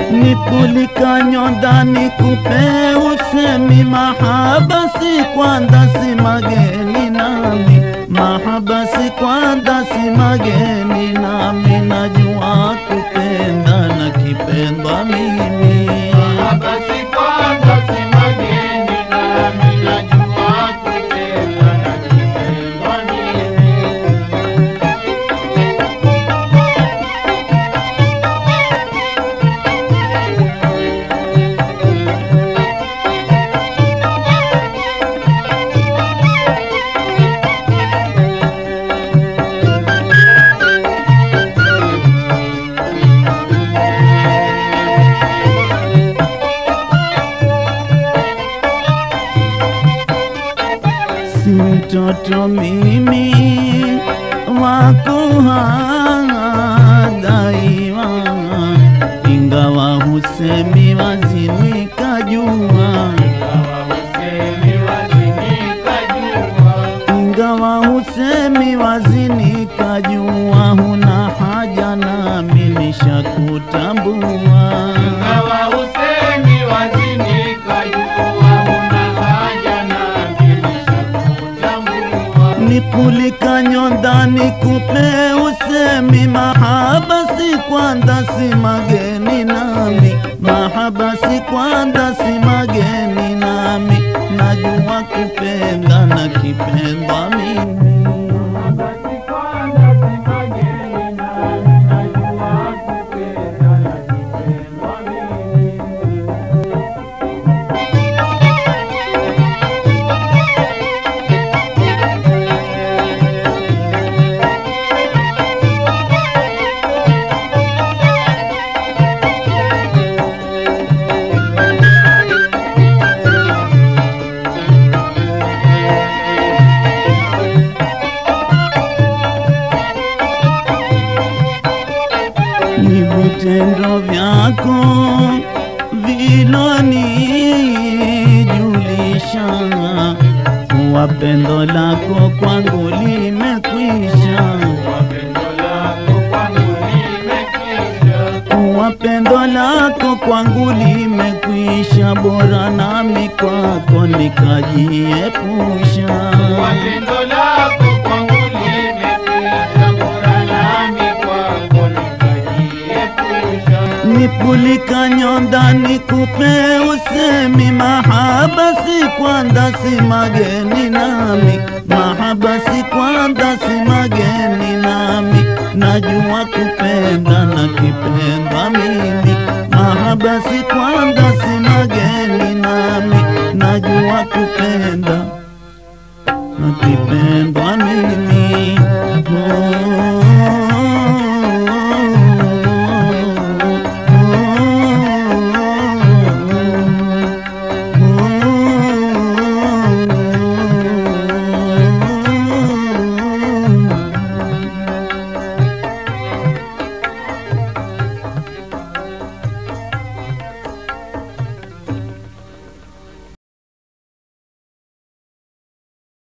Nipulika nyondani kupe usemi mahaba si kwanda si mageni nami, mahaba si kwanda si mageni nami, najua kupenda na kipendwa mimi. Mahaba si kwanda si mageni nami, najua kupenda na kipendwa mimi. Si mtoto mimi wakuhadaiwa, ingawa husemi wazi nikajua, ingawa husemi wazi nikajua, huna haja nami nishakutambua. Nipulika nyondani kupe usemi mahaba si kwanda si mageni nami, mahaba si kwanda si mageni nami, najua kupenda na kipendwa mimi. Ni vitendo vyako vilonijulisha kuwa pendo lako kwangu limekwisha, kuwa pendo lako kwangu limekwisha, bora nami kwako nikajiepusha. Nipulika nyondani kupe usemi mahaba si kwanda si mageni nami, mahaba si kwanda si mageni nami, najua kupenda na kipendwa mimi. Mahaba si kwanda si mageni nami, najua kupenda na kipendwa mimi.